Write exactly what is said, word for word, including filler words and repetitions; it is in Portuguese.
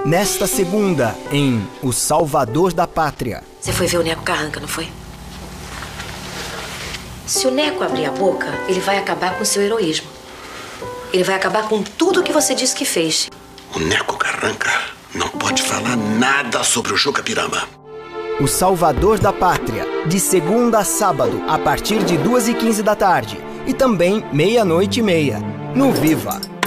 Nesta segunda, em O Salvador da Pátria. Você foi ver o Neco Carranca, não foi? Se o Neco abrir a boca, ele vai acabar com o seu heroísmo. Ele vai acabar com tudo que você disse que fez. O Neco Carranca não pode falar nada sobre o Juca Pirama. O Salvador da Pátria, de segunda a sábado, a partir de duas e quinze da tarde. E também meia-noite e meia, no Viva.